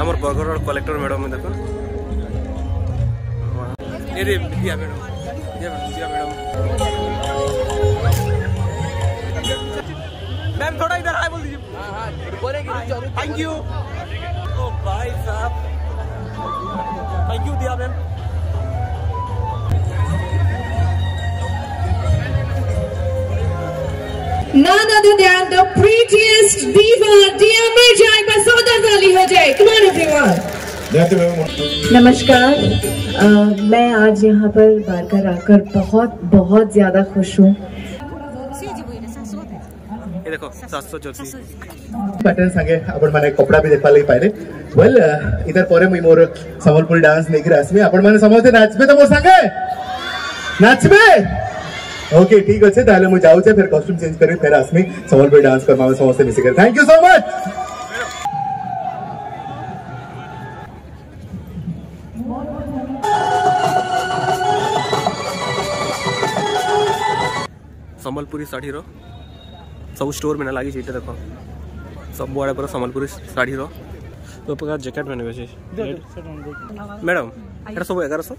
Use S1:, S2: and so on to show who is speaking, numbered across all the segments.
S1: हमर Bargarh collector madam देखो ये रे दिया मैडम मैम थोड़ा इधर आए बोल दीजिए। Thank you. ओ भाई साहब थैंक यू दिया ma'am.
S2: None other than the prettiest diva, Dia Mirza, एक बार जोरदार ताली हो जाए। Come on everyone. नमस्कार, मैं आज यहाँ पर बारकर आकर बहुत ज्यादा खुश हूँ।
S1: ये देखो 734
S3: पैटर्न संगे आपण माने कपड़ा भी देखा लगी पाइले। वेल इधर परे मुई मोर संबलपुरी डांस लेके आसमी। आपण माने समझते नाचबे तो मोर संगे नाचबे। ओके ठीक अच्छे ताले मुझे जाऊ फिर कॉस्ट्यूम चेंज करी फिर आसमी संबलपुरी डांस कर मामे समस्त मिसी कर। Thank you so much.
S1: Sambalpuri sari रो सब स्टोर में ना लगी चीटे देखो सब बड़े पर संबलपुरी साड़ी रो तो प्रकार जैकेट मैंने बेचे मैडम एटा सब 1100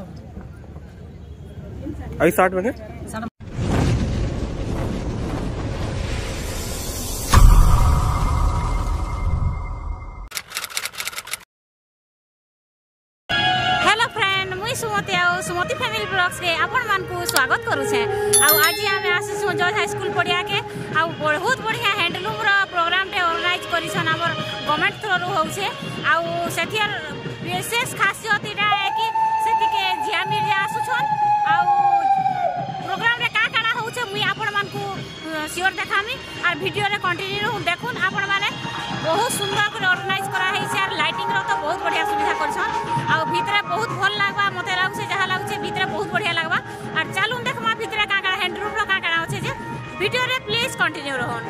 S1: आई 60 मैंने
S4: सुमति फैमिली ब्लॉग्स रे आपण मान को स्वागत करू छे। आज आमे आसीसु जॉर्ज हाई स्कूल पड़िया के बहुत बढ़िया हैंडलूम रो प्रोग्राम टे ऑर्गेनाइज करिसन हमर गवर्नमेंट थ्रू रो होउछे। सेथियर विशेष खासियत इटा है कि सेति के जिया मिर्जा आसुछन प्रोग्राम रे का काना होउछे मुई आपण मान को श्योर देखामी और वीडियो रे कंटिन्यू देखुन। आपण माने बहुत सुंदर कर ऑर्गेनाइज करा है से लाइटिंग रो तो बहुत बढ़िया सुविधा करछन भीतर बहुत भल लागबा मते लागुछे जहा लागुछे भीतर बहुत बढ़िया लागबा और चालू देखमा भीतर का हैंडलूम रो का होछे जे वीडियो रे प्लीज कंटिन्यू रहन।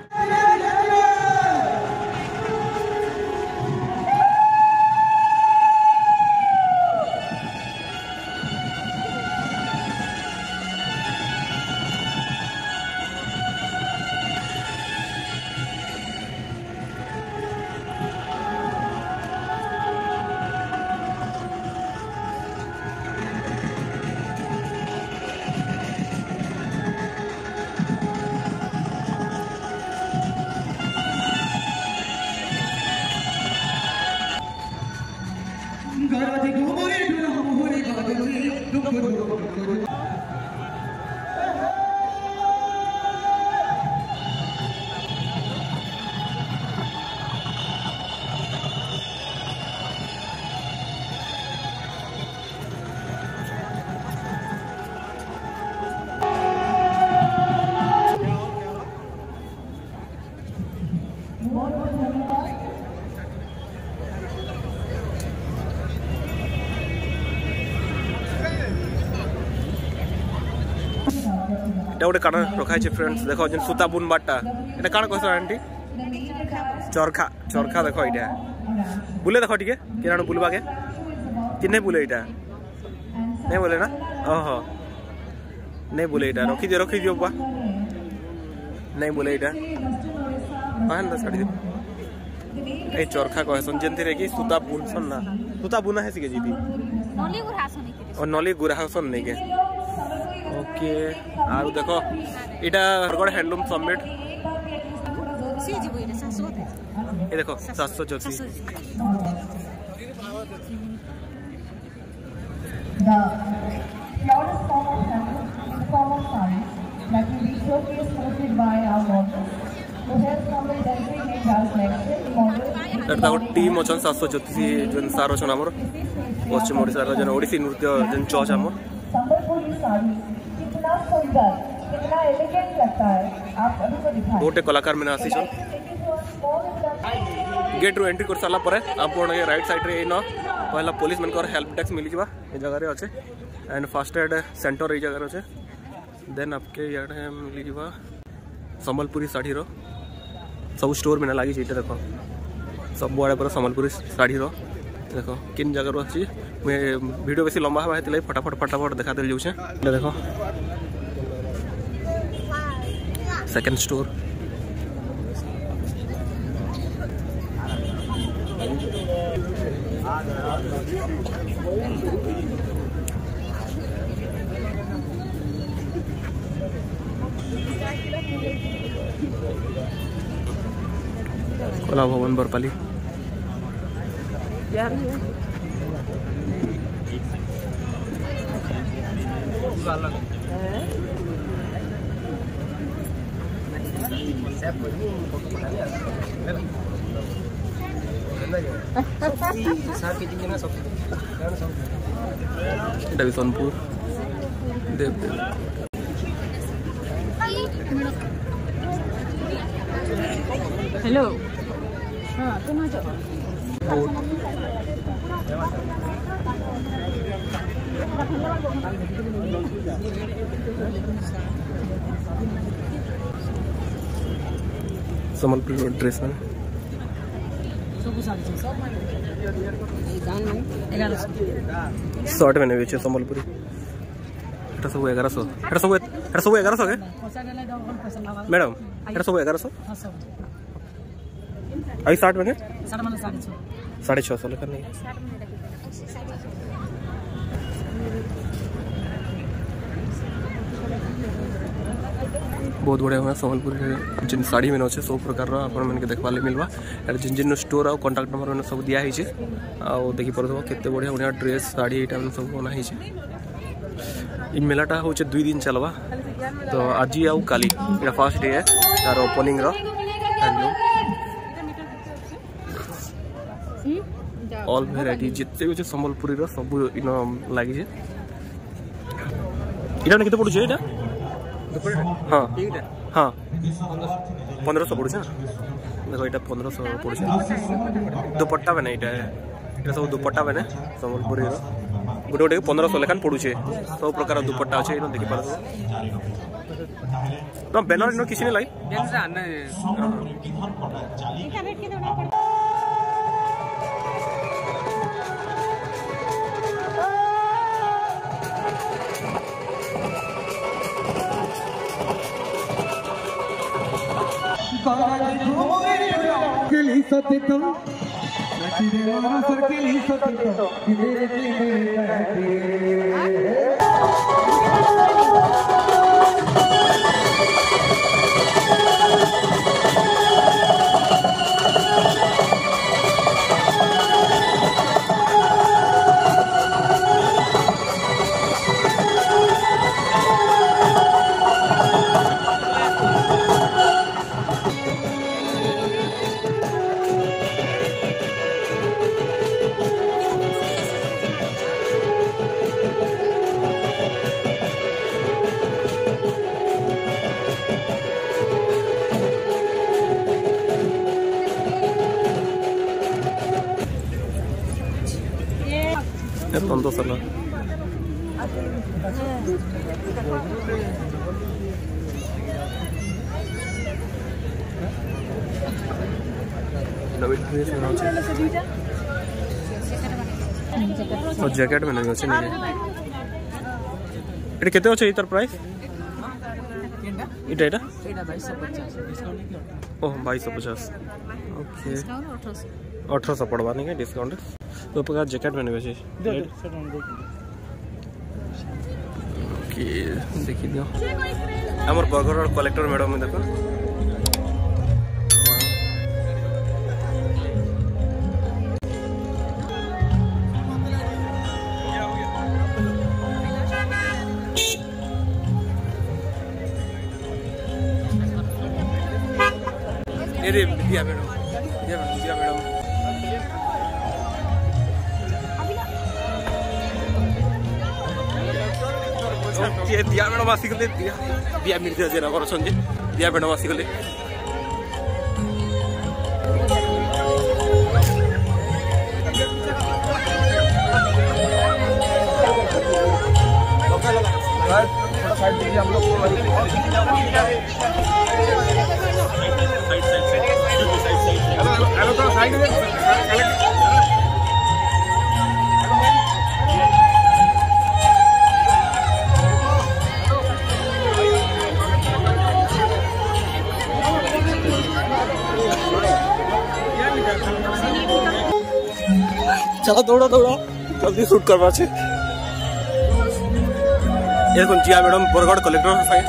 S1: गोटे काना रखाई फ्रेंड्स देखो जन सूता बुन बाटा एटा काना कहस आंटी चरखा देखो इटा बुले देखो टिके केना बुलबा के किने बुले इटा नहीं बोले ना ओहो नहीं बोले इटा रखी दियो बा नहीं बोले इटा पान द साड़ी ए चरखा कहसन जेंति रे की सूता बुनसन ना सूता बुना है सिके जीती नली गुरासन नहीं और नली गुरासन नहीं के ओके आरो देखो इटा बरगढ़ हैंडलूम समिट ये देखो 734 टीम अच्छा 734 जन सार अच्छा आमर पश्चिम ओडिशा जन ओडिसी नृत्य जन चर्च आमर कितना सुंदर कितना एलिगेंट लगता है आप अभी को दिखाएं। गोटे कलाकार मैंने आसीछन गेट रो एंट्री कर साला परे आपन ये राइट साइड रे न पहला पुलिस मन कर हेल्प डेस्क मिली जबा ए जगह रे अच्छे एंड फर्स्ट एड सेंटर ए जगह रे अच्छे देन आपके याडे मिली जबा संबलपुरी साड़ी रो सब स्टोर में लगी चीटे देखो सब बड़े पर संबलपुरी साड़ी रो देखो किन जगह रो अच्छी वीडियो बेसी लंबा हवा है फटाफट देखा दे जाऊँ देखो सेकंड स्टोर कला भवन बरपाली सोनपुर देवदेव
S4: हेलो हाँ तुम आ जाओ
S1: सम्बलपुर ड्रेस में शर्ट मैंने बेचे सम्बलपुरी এটা सब 1100 এটা सब 1100 के मैडम এটা सब 1100 आई 60 मैंने 650 लेकर नहीं बहुत बढ़िया हुआ सम्बलपुरी जिन साड़ी मैंने अच्छे सब प्रकार मैंने देखा मिलवा जिन जिन स्टोर आ कांटेक्ट नंबर मैंने सब दिया देखी पार्थ केते बढ़िया बढ़िया ड्रेस साड़ी यहाँ सब बनाई इ मेलाटा हूँ 2 दिन चलवा तो आज आउ काली ये फर्स्ट डे है तार ओपनिंग ऑल वेराइटी जिते भी सम्बलपुरी सब इन लगी इटा केते पड़ुछे इटा हाँ हाँ 1500 पड़ुछे देखो ये 1500 पड़ुछे दुपट्टा मैंने ये सब दुपट्टा मैंने सम्बलपुरी गोटे गोटे 1500 लेखान पड़ुछे सब प्रकार दुपट्टा अच्छे इन देखी पार तो बैनर इन किसी ने लाई tonto sana और जैकेट में नहीं अच्छे नहीं इट केते अच्छे इतर प्राइस इटा इटा 2250 ओह 2250 ओके 1800 पड़वा नहीं है डिस्काउंट तो प्रकार जैकेट मैंने बेचे ओके देखी दियो हमर बगर और कलेक्टर मैडम में देखो ये दिया मैडम दिया मैडम दिया मैडम आसिगले दिया मिर्जा जेना करछन जे दिया मैडम आसिगले साइड दीजिए हम लोग चलो दौड़ा दौड़ा जल्दी शूट करवा छे। ये देखो जिया मैडम बरगढ़ कलेक्टर साहेब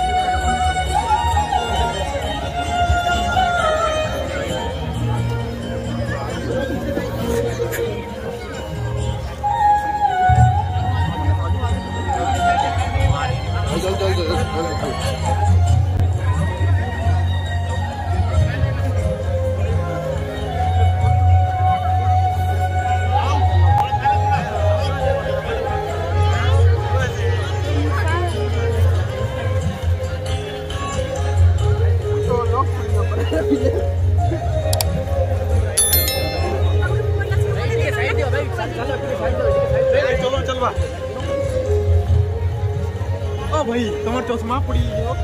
S1: भाई तुम्हार चश्मा पड़ी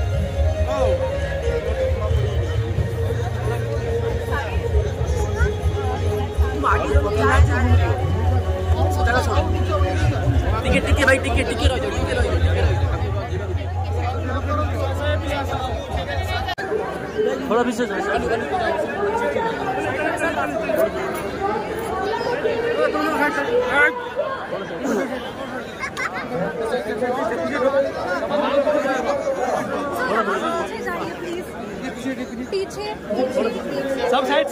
S1: टिके भाई टिके थोड़ा पीछे
S5: पीछे
S1: सब side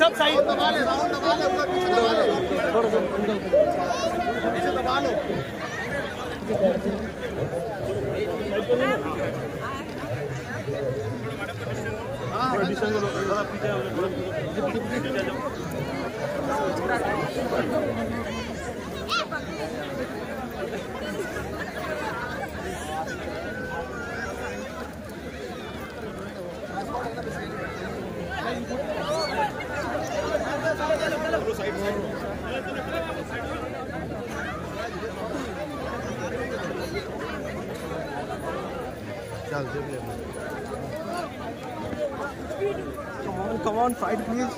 S1: Come on, fight please.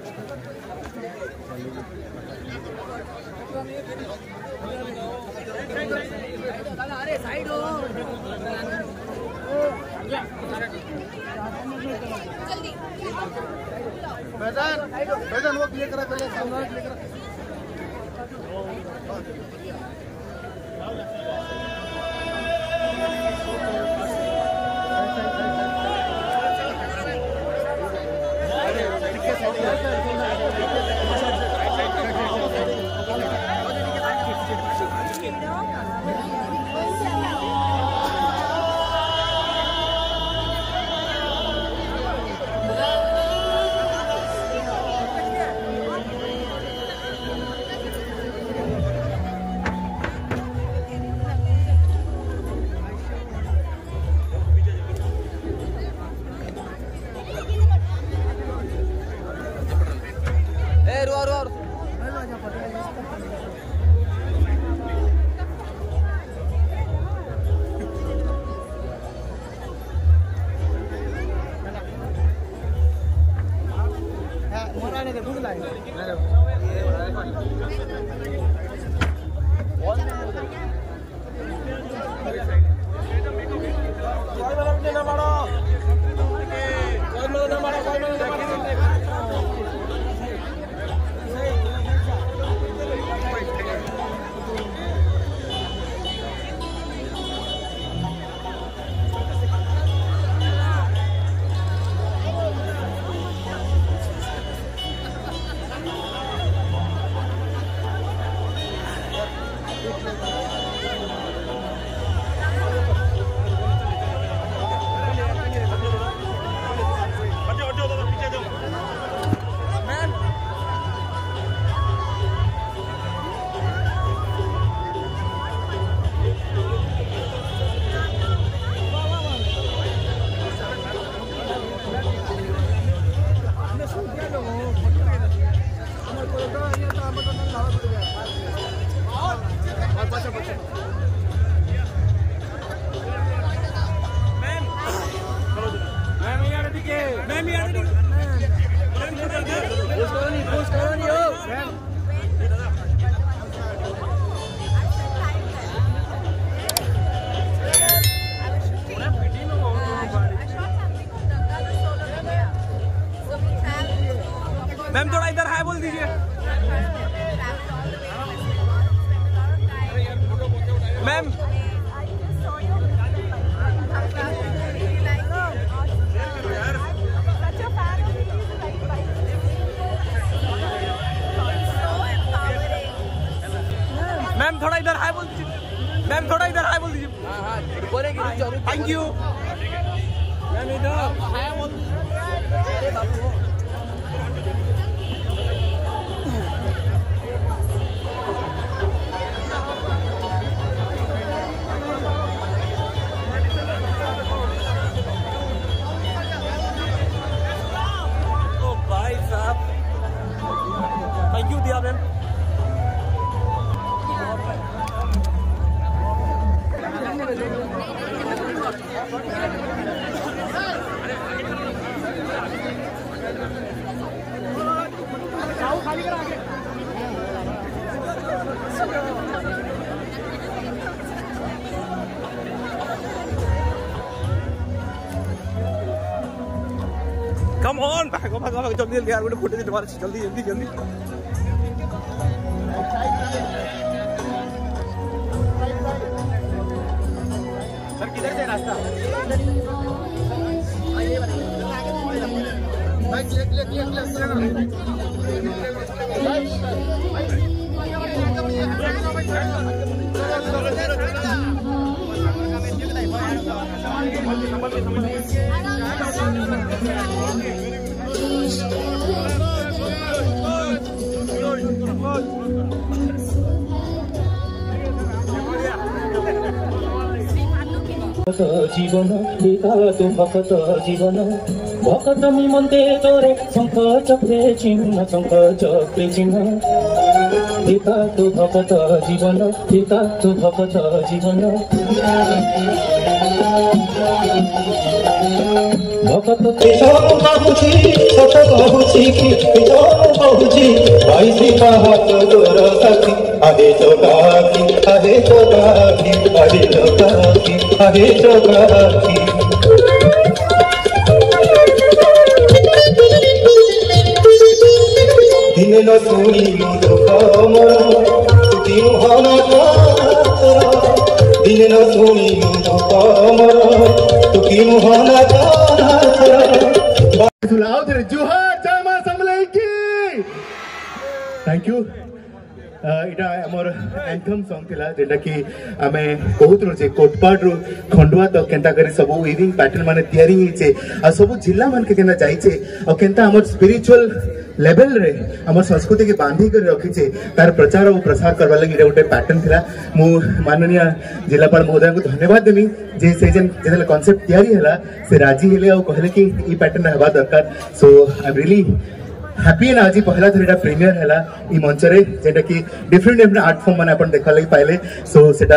S3: वो क्लियर करा पहले सामने क्लियर करा।
S1: मैम थोड़ा इधर हाय बोल दीजिए। मैम थोड़ा इधर हाय बोल दीजिए, मैम थोड़ा इधर हाय बोल दीजिए। थैंक यू मैम, इधर हाय बोल दीजिए। भाई साहब थैंक यू दिया मैम। कम ऑन भागो भागो भागो जल्दी जल्दी यार, वो फोटो से दोबारा जल्दी जल्दी जल्दी। सर किधर से रास्ता?
S5: जीवन तू भक्त जीवन भक्त निमन्ते तोरे शंख चक्रे चिन्ह शंख चक्रे चिन्ह पिता तू भक्त जीवन पिता तू भक्त जीवन भक्त कहुची सत कहुची कि कहुची भाई हाथ तोर साथी आहे चौकाकी आहे चौकाकी आहे चौकाकी आहे चौकाकी दिने न सुनी दुख मोर दिन हना दिने न सुनी दुख मोर दिन हना
S3: जुहार जय मां समलेई की। Thank you. इटा आमर एंथम सॉन्ग थिला जेटा कि आमे बहुत रोजे कोटपाड रु खंडुआ तक केंता करी सब वीविंग पैटर्न माने तयारी हिचे आ सब जिल्ला मान के केना जाइचे आ केंता हमर स्पिरिचुअल लेवल रे हमर संस्कृति के बांधी कर रखिचे तार प्रचार और प्रसार करबा लागि एटा गोटे पैटर्न थिला। मु माननीय जिलापाल महोदय को धन्यवाद देमी जे से जन जेला कांसेप्ट तयारी हला से राजी हेले आ कहले कि ई पैटर्न हबा दरकार। So I am really happy and आज पहला थोड़ा प्रीमियर है ई मंच रे जेटा कि डिफरेंट डिफरेंट आर्ट फॉर्म माने अपन देखा लगी पाइले। सो सेटा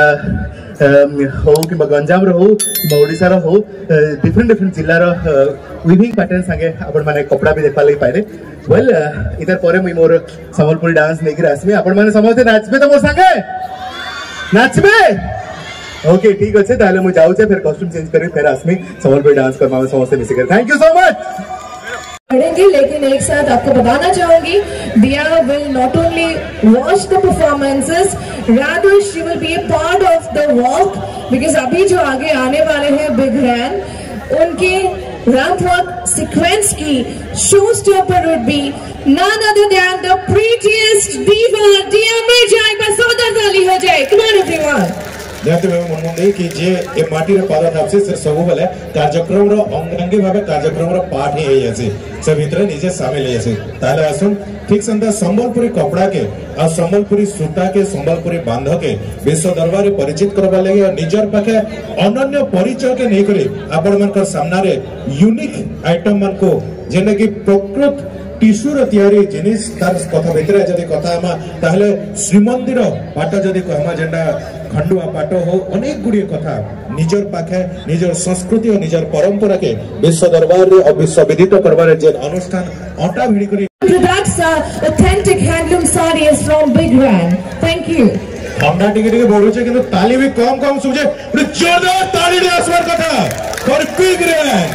S3: हो कि गंजाम रो हो कि ओडिसा रो हो डिफरेंट डिफरेंट जिल्ला रो वीविंग पैटर्न संगे अपन माने कपड़ा भी देखा लगी पाइले। वेल इधर परे मुई मोर संबलपुरी डांस लेकर आसमी अपन माने समझते नाचबे तो मोर संगे नाचबे। ओके ठीक अच्छे ताले मु जाऊ फिर कॉस्ट्यूम चेंज करी फिर आसमी संबलपुरी डांस करवा समझते मिस कर। Thank you so much.
S2: पढ़ेंगे लेकिन एक साथ आपको बताना चाहूंगी दिया will not only watch the performances, rather she will be a part of the walk because अभी जो आगे आने वाले हैं बिग रैन उनके रैंप वॉक सीक्वेंस की show stopper would be none other than the prettiest diva Dia Mirza। एक बार जोरदार ताली हो जाए। Come on everyone।
S6: देखते हुए मन मुंडे कि जे ए माटी रे पाद थापसे से सब बेले कार्यक्रम रो अंगांगी भाबे कार्यक्रम रो पार्ट हे आसे से भितर निजे शामिल हे आसे ताले आसुन ठीक संता संबलपुरी कपड़ा के आ संबलपुरी सूता के संबलपुरी बांध के विश्व दरबार रे परिचित करबा लागि और निजर पाखे अनन्य परिचय के नै करी आपण मनकर सामना रे यूनिक आइटम मन को जेने कि प्रकृत टिश्यूर तैयारी जिनिस तार कथा भितर जदि कथा हमा ताहले श्रीमंदिर पाट जदि कहमा जेंडा खंडुआ पाट हो अनेक गुडी कथा निजर पाखे निजर संस्कृति और निजर परंपरा के विश्व दरबार रे और विश्व विदित करबार जे अनुष्ठान अटा भिड़ी करी
S2: Products are authentic handloom sarees from Big Ran। Thank you।
S6: ठंडा टिके बोलू छे किंतु ताली भी कम कम सुजे जोरदार ताली दे आसवार कथा फॉर बिग रैन।